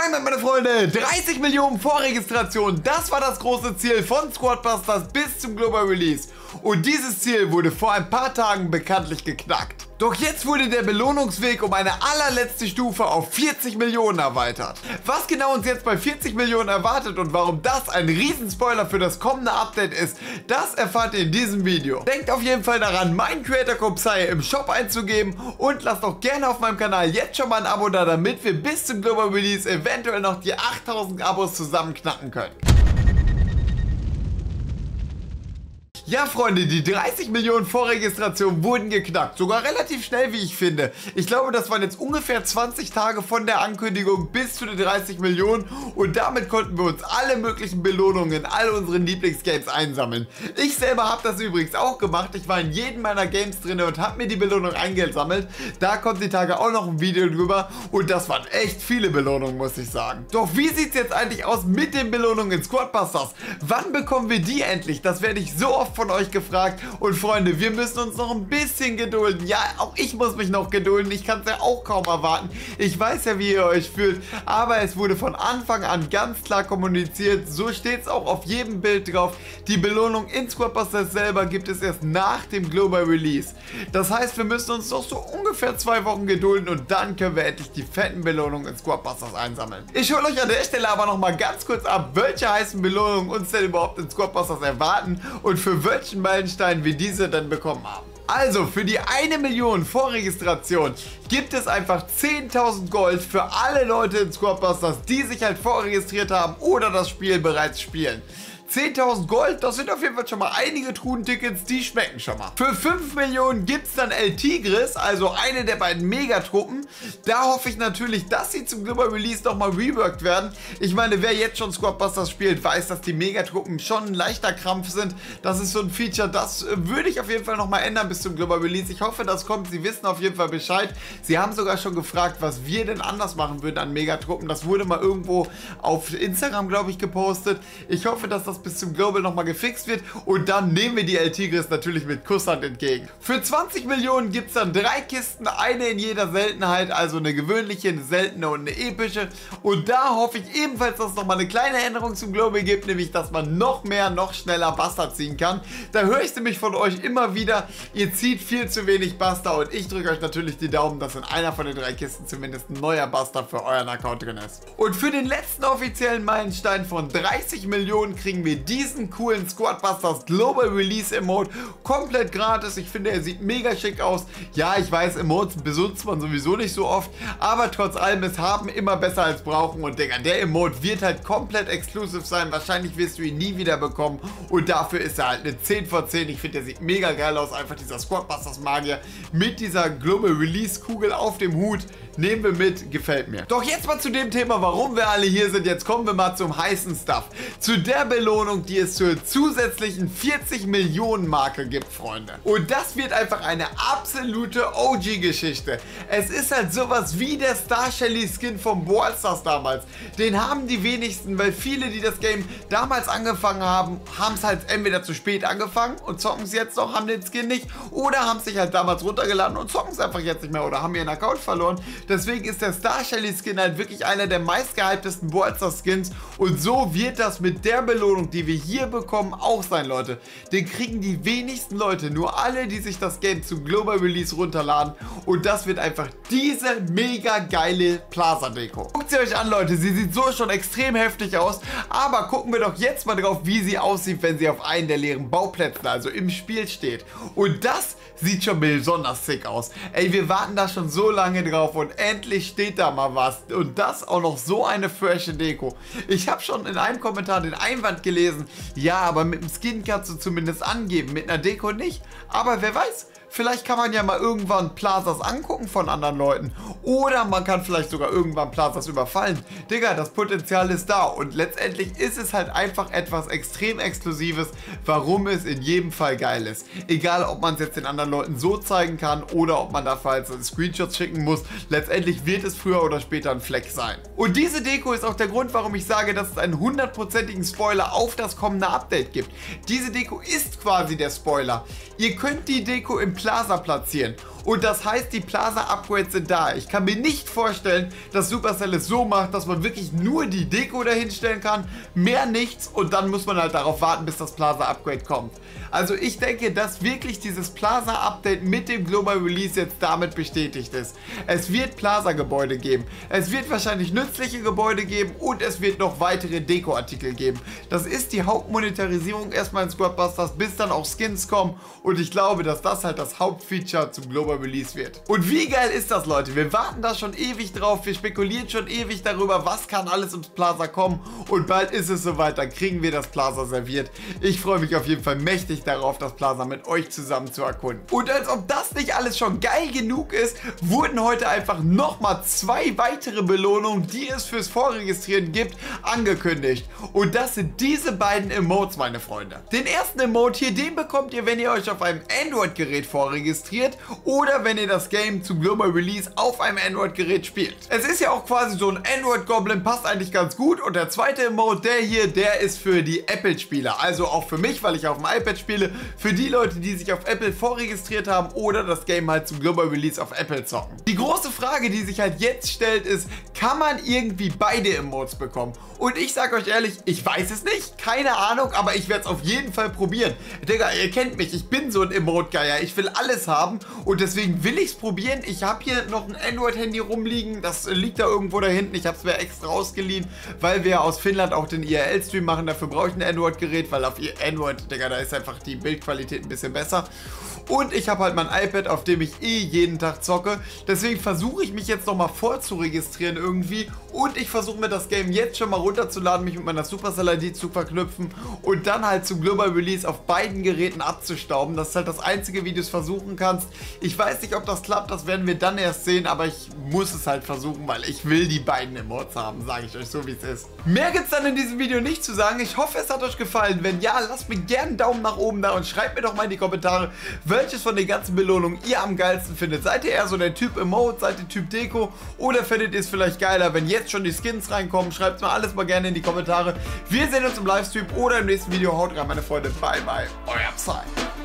Moin meine Freunde, 30 Millionen Vorregistration, das war das große Ziel von Squadbusters bis zum Global Release. Und dieses Ziel wurde vor ein paar Tagen bekanntlich geknackt. Doch jetzt wurde der Belohnungsweg um eine allerletzte Stufe auf 40 Millionen erweitert. Was genau uns jetzt bei 40 Millionen erwartet und warum das ein Riesenspoiler für das kommende Update ist, das erfahrt ihr in diesem Video. Denkt auf jeden Fall daran, meinen Creator Code Psy im Shop einzugeben und lasst auch gerne auf meinem Kanal jetzt schon mal ein Abo da, damit wir bis zum Global Release eventuell noch die 8000 Abos zusammenknacken können. Ja Freunde, die 30 Millionen Vorregistrationen wurden geknackt, sogar relativ schnell, wie ich finde. Ich glaube, das waren jetzt ungefähr 20 Tage von der Ankündigung bis zu den 30 Millionen und damit konnten wir uns alle möglichen Belohnungen in all unseren Lieblingsgames einsammeln. Ich selber habe das übrigens auch gemacht, ich war in jedem meiner Games drin und habe mir die Belohnung eingesammelt. Da kommt die Tage auch noch ein Video drüber und das waren echt viele Belohnungen, muss ich sagen. Doch wie sieht es jetzt eigentlich aus mit den Belohnungen in Squadbusters? Wann bekommen wir die endlich? Das werde ich so oft von euch gefragt und Freunde, wir müssen uns noch ein bisschen gedulden. Ja, auch ich muss mich noch gedulden, ich kann es ja auch kaum erwarten. Ich weiß ja, wie ihr euch fühlt, aber es wurde von Anfang an ganz klar kommuniziert, so steht es auch auf jedem Bild drauf, die Belohnung in Squadbusters selber gibt es erst nach dem Global Release. Das heißt, wir müssen uns noch so ungefähr 2 Wochen gedulden und dann können wir endlich die fetten Belohnungen in Squadbusters einsammeln. Ich hole euch an der Stelle aber noch mal ganz kurz ab, welche heißen Belohnungen uns denn überhaupt in Squadbusters erwarten und für welchen Meilenstein wir diese dann bekommen haben. Also für die 1 Million Vorregistration gibt es einfach 10.000 Gold für alle Leute in Squadbusters, die sich halt vorregistriert haben oder das Spiel bereits spielen. 10.000 Gold, das sind auf jeden Fall schon mal einige Truhen-Tickets, die schmecken schon mal. Für 5 Millionen gibt es dann El Tigris, also eine der beiden Megatruppen. Da hoffe ich natürlich, dass sie zum Global Release nochmal reworked werden. Ich meine, wer jetzt schon Squadbusters spielt, weiß, dass die Megatruppen schon ein leichter Krampf sind. Das ist so ein Feature, das würde ich auf jeden Fall nochmal ändern bis zum Global Release. Ich hoffe, das kommt. Sie wissen auf jeden Fall Bescheid. Sie haben sogar schon gefragt, was wir denn anders machen würden an Megatruppen. Das wurde mal irgendwo auf Instagram, glaube ich, gepostet. Ich hoffe, dass das bis zum Global nochmal gefixt wird und dann nehmen wir die El Tigris natürlich mit Kusshand entgegen. Für 20 Millionen gibt es dann 3 Kisten, eine in jeder Seltenheit, also eine gewöhnliche, eine seltene und eine epische und da hoffe ich ebenfalls, dass es nochmal eine kleine Änderung zum Global gibt, nämlich dass man noch mehr, noch schneller Buster ziehen kann. Da höre ich nämlich von euch immer wieder, ihr zieht viel zu wenig Buster und ich drücke euch natürlich die Daumen, dass in einer von den 3 Kisten zumindest ein neuer Buster für euren Account drin ist. Und für den letzten offiziellen Meilenstein von 30 Millionen kriegen wir diesen coolen Squadbusters Global Release Emote komplett gratis. Ich finde, er sieht mega schick aus. Ja, ich weiß, Emotes benutzt man sowieso nicht so oft, aber trotz allem, es haben immer besser als brauchen und Digga, der Emote wird halt komplett exclusive sein. Wahrscheinlich wirst du ihn nie wieder bekommen und dafür ist er halt eine 10 von 10. Ich finde, der sieht mega geil aus. Einfach dieser Squadbusters Magier mit dieser Global Release Kugel auf dem Hut. Nehmen wir mit, gefällt mir. Doch jetzt mal zu dem Thema, warum wir alle hier sind. Jetzt kommen wir mal zum heißen Stuff. Zu der Belohnung, die es zur zusätzlichen 40 Millionen Marke gibt, Freunde. Und das wird einfach eine absolute OG-Geschichte. Es ist halt sowas wie der Star Shelly Skin vom Brawl Stars damals. Den haben die wenigsten, weil viele, die das Game damals angefangen haben, haben es halt entweder zu spät angefangen und zocken es jetzt noch, haben den Skin nicht, oder haben sich halt damals runtergeladen und zocken es einfach jetzt nicht mehr oder haben ihren Account verloren. Deswegen ist der Star Shelly Skin halt wirklich einer der meistgehyptesten Brawl Stars Skins und so wird das mit der Belohnung, die wir hier bekommen, auch sein, Leute. Den kriegen die wenigsten Leute, nur alle, die sich das Game zum Global Release runterladen und das wird einfach diese mega geile Plaza Deko. Guckt sie euch an, Leute, sie sieht so schon extrem heftig aus, aber gucken wir doch jetzt mal drauf, wie sie aussieht, wenn sie auf einen der leeren Bauplätzen, also im Spiel steht. Und das sieht schon besonders sick aus. Ey, wir warten da schon so lange drauf und endlich steht da mal was. Und das auch noch so eine frische Deko. Ich habe schon in einem Kommentar den Einwand gelesen, ja, aber mit dem Skin kannst du zumindest angeben, mit einer Deko nicht. Aber wer weiß, vielleicht kann man ja mal irgendwann Plazas angucken von anderen Leuten. Oder man kann vielleicht sogar irgendwann Plazas überfallen. Digga, das Potenzial ist da. Und letztendlich ist es halt einfach etwas extrem Exklusives, warum es in jedem Fall geil ist. Egal, ob man es jetzt den anderen Leuten so zeigen kann oder ob man dafür halt so Screenshots schicken muss. Letztendlich wird es früher oder später ein Fleck sein. Und diese Deko ist auch der Grund, warum ich sage, dass es einen 100%igen Spoiler auf das kommende Update gibt. Diese Deko ist quasi der Spoiler. Ihr könnt die Deko im Plaza platzieren Und das heißt, die Plaza-Upgrades sind da. Ich kann mir nicht vorstellen, dass Supercell es so macht, dass man wirklich nur die Deko dahinstellen kann, mehr nichts und dann muss man halt darauf warten, bis das Plaza-Upgrade kommt. Also ich denke, dass wirklich dieses Plaza-Update mit dem Global Release jetzt damit bestätigt ist. Es wird Plaza-Gebäude geben, es wird wahrscheinlich nützliche Gebäude geben und es wird noch weitere Deko-Artikel geben. Das ist die Hauptmonetarisierung erstmal in Squad Busters, bis dann auch Skins kommen und ich glaube, dass das halt das Hauptfeature zum Global Release wird. Und wie geil ist das, Leute? Wir warten da schon ewig drauf, wir spekulieren schon ewig darüber, was kann alles ins Plaza kommen und bald ist es soweit, dann kriegen wir das Plaza serviert. Ich freue mich auf jeden Fall mächtig darauf, das Plaza mit euch zusammen zu erkunden. Und als ob das nicht alles schon geil genug ist, wurden heute einfach nochmal 2 weitere Belohnungen, die es fürs Vorregistrieren gibt, angekündigt. Und das sind diese beiden Emotes, meine Freunde. Den ersten Emote hier, den bekommt ihr, wenn ihr euch auf einem Android-Gerät vorregistriert oder wenn ihr das Game zum Global Release auf einem Android-Gerät spielt. Es ist ja auch quasi so ein Android-Goblin, passt eigentlich ganz gut. Und der zweite Emote, der hier, der ist für die Apple-Spieler. Also auch für mich, weil ich auf dem iPad spiele, für die Leute, die sich auf Apple vorregistriert haben oder das Game halt zum Global Release auf Apple zocken. Die große Frage, die sich halt jetzt stellt, ist, kann man irgendwie beide Emotes bekommen? Und ich sag euch ehrlich, ich weiß es nicht, keine Ahnung, aber ich werde es auf jeden Fall probieren. Digga, ihr kennt mich, ich bin so ein Emote-Geier, ich will alles haben und deswegen will ich es probieren. Ich habe hier noch ein Android-Handy rumliegen, das liegt da irgendwo da hinten, ich habe es mir extra ausgeliehen, weil wir aus Finnland auch den IRL-Stream machen, dafür brauche ich ein Android-Gerät, weil auf Android, Digga, da ist einfach die Bildqualität ein bisschen besser. Und ich habe halt mein iPad, auf dem ich jeden Tag zocke. Deswegen versuche ich mich jetzt nochmal vorzuregistrieren irgendwie. Und ich versuche mir das Game jetzt schon mal runterzuladen, mich mit meiner Supercell-ID zu verknüpfen. Und dann halt zum Global Release auf beiden Geräten abzustauben. Das ist halt das einzige, wie du es versuchen kannst. Ich weiß nicht, ob das klappt, das werden wir dann erst sehen. Aber ich muss es halt versuchen, weil ich will die beiden Emotes haben, sage ich euch so, wie es ist. Mehr gibt es dann in diesem Video nicht zu sagen. Ich hoffe, es hat euch gefallen. Wenn ja, lasst mir gerne einen Daumen nach oben da und schreibt mir doch mal in die Kommentare, welches von den ganzen Belohnungen ihr am geilsten findet. Seid ihr eher so der Typ Emote, seid ihr Typ Deko oder findet ihr es vielleicht geiler, wenn jetzt schon die Skins reinkommen? Schreibt mir alles mal gerne in die Kommentare. Wir sehen uns im Livestream oder im nächsten Video. Haut rein, meine Freunde. Bye, bye. Euer Psy.